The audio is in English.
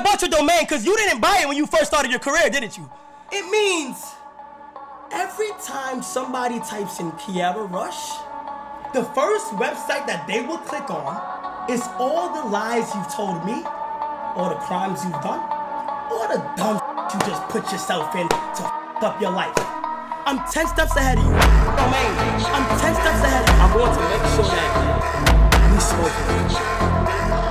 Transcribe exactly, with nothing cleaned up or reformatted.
bought your domain because you didn't buy it when you first started your career, didn't you? It means every time somebody types in Kiara Rush, the first website that they will click on is all the lies you've told me, all the crimes you've done, all the dumb you just put yourself in to f up your life. I'm ten steps ahead of you. Domain, I'm ten steps ahead of you. I'm going to make sure that we smoke.